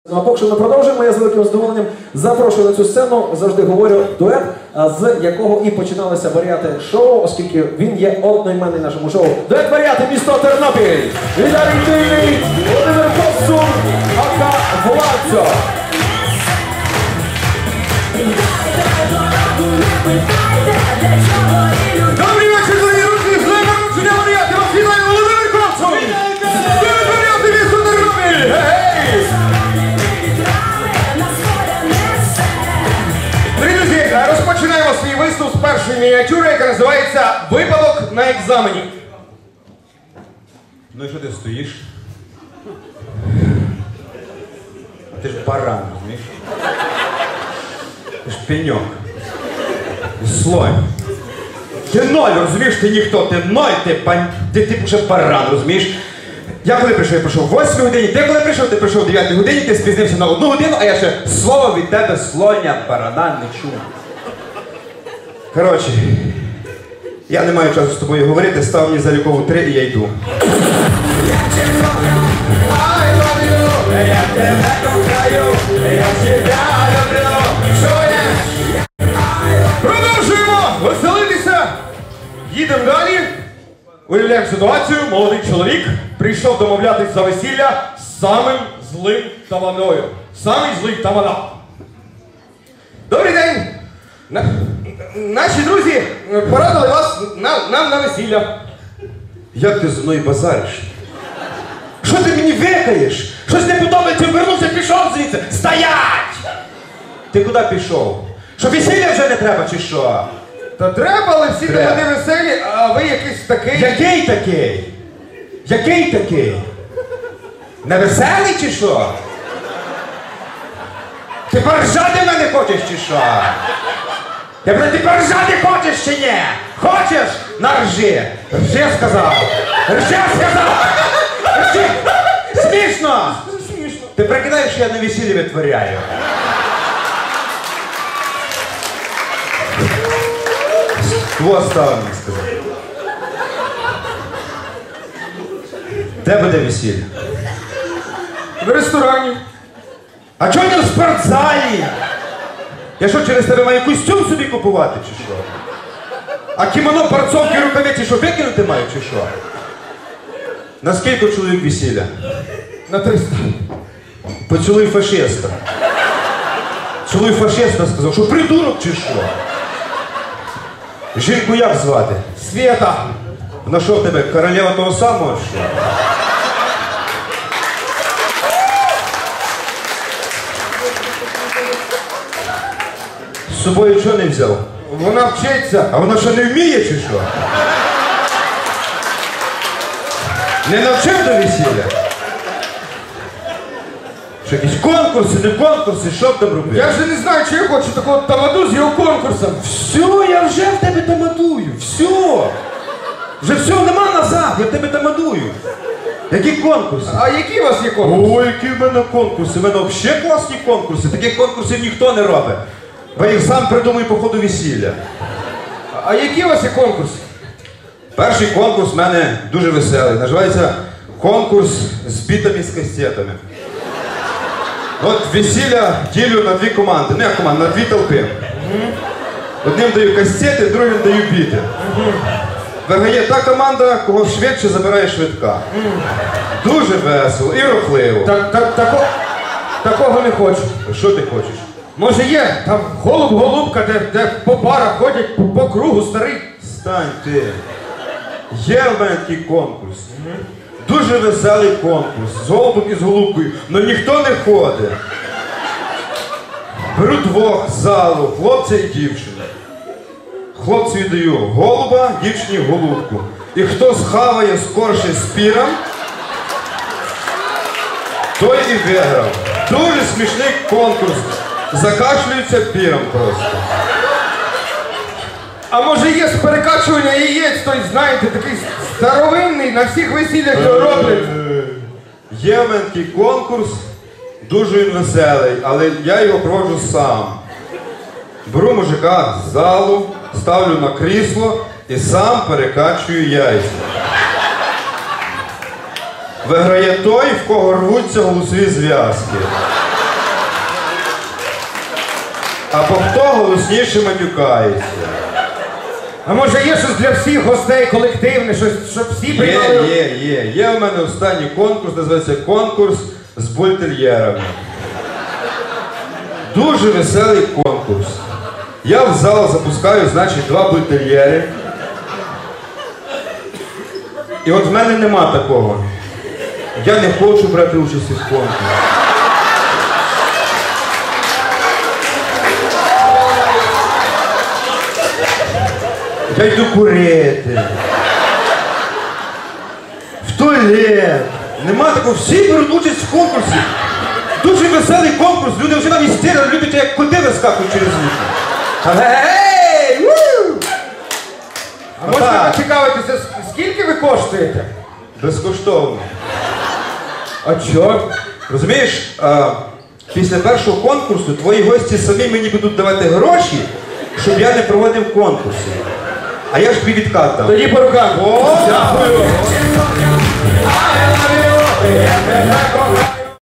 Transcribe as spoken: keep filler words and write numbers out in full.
Ну а поки що ми продовжуємо, я з великим задоволенням запрошую на цю сцену, завжди говорю, дует, з якого і починалися варіати шоу, оскільки він є одноіменний нашому шоу. Дует варіати місто Тернопіль! Віталій Тильний, Володимир Косун, Ака Владцо! Добрий вечір, дорогі друзі! З народження варіати! Вас вітає Володимир Косун! Дует варіати місто Тернопіль! Гей! Друзі, розпочинаємо свій виступ з першої мініатюри, яка називається «Випадок на екзамені». Ну і що ти стоїш? Ти ж баран, розумієш? Ти ж пеньок. Слонь. Ти ноль, розумієш? Ти ніхто, ти ноль, ти пань... Ти, ти вже баран, розумієш? Я коли прийшов, я прийшов в восьмій годині, ти коли прийшов, ти прийшов в дев'ятій годині, ти спізнився на одну годину, а я ще слово від тебе слоня, барана не чув. Коротше, я не маю часу з тобою говорити, став мені залікову три і я йду. Продовжуємо веселитися! Їдемо далі. Уявляємо ситуацію, молодий чоловік прийшов домовлятись за весілля з самим злим таваною. Самий злий тавана. Добрий день! На... Наші друзі порадили вас на... нам на весілля. Як ти зі мною базариш? Що ти мені викаєш? Щось не подобається, вернувся, пішов звідси. Стоять! Ти куди пішов? Що весілля вже не треба, чи що? Та треба, але всі люди веселі, а ви якийсь такий... Який такий? Який такий? Не веселий чи що? Ти поржати мене хочеш чи що? Я говорю, ти поржати хочеш чи ні? Хочеш? Наржи. Ржи сказав. Ржи сказав. Ржи. Смішно. Смішно. Ти прикидаєш, що я на весіллі витворяю? Хто став мені сказати? Де буде весілля? В ресторані. А чого не в спортзалі? Я що, через тебе маю костюм собі купувати, чи що? А кімоно, борцовки, рукавиці, що викинути маю, чи що? На скільки чоловік весілля? На триста. Поцілуй фашиста. Цілуй фашиста сказав, що придурок, чи що? Жінку як звати? Свєта. Вона що в тебе, королева того самого, що? З собою чого не взяв? Вона вчиться. А вона що, не вміє, чи що? Не навчив до весілля? Що, якісь конкурси, не конкурси, що б там робити? Я вже не знаю, чи я хочу такого тамаду з його конкурсом. Все, я вже в тебе тамадую, все. Вже все, нема назад, я в тебе тамадую. Які конкурси? А які у вас є конкурси? Ой, які в мене конкурси, в мене взагалі класні конкурси. Таких конкурсів ніхто не робить. Бо я їх сам придумаю по ходу весілля. А які у вас є конкурси? Перший конкурс в мене дуже веселий. Називається конкурс з бітами з кастетами. От весілля ділю на дві команди. Не команди, на дві толпи. Одним даю кастети, другим даю біти. Виграє та команда, кого швидше забирає швидка. Дуже весело і рухливо. Так, так, тако, такого не хочу. Що ти хочеш? Може є, там голуб-голубка, де, де по барах ходять по, по кругу старий. Стань ти. Є в мене такий конкурс. Дуже веселий конкурс. З голубом і з голубкою. Но ніхто не ходить. Беру двох з залу, хлопця і дівчину. Хлопцю даю голуба, дівчині голубку. І хто схаває скорше з піром, той і виграв. Дуже смішний конкурс. Закашлюється піром просто. А може є з перекачування яєць, той, знаєте, такий старовинний, на всіх весіллях його роблять. Є в мене такий конкурс, дуже він веселий, але я його проводжу сам. Беру мужика з залу, ставлю на крісло і сам перекачую яйця. Виграє той, в кого рвуться голосові зв'язки. або хто голосніше матюкається. А може є щось для всіх гостей колективне, щось, щоб всі Є, приймали? є, є. Є у мене останній конкурс, називається конкурс з бультер'єрами. Дуже веселий конкурс. Я в зал запускаю, значить, два бультер'єри. І от в мене нема такого. Я не хочу брати участь в конкурсі. Я йду курити. В туалет. Нема такого. Всі беруть участь в конкурсі. Дуже веселий конкурс. Люди вже навіть істерили, люблять, як коти вискакують через вікна. Гей! Ву! А можна поцікавитися, с- скільки ви коштуєте? Безкоштовно. А чо? Розумієш, а, після першого конкурсу твої гості самі мені будуть давати гроші, щоб я не проводив конкурси. А я ж тобі відкат дам. Тоді по рукам. О! Дякую.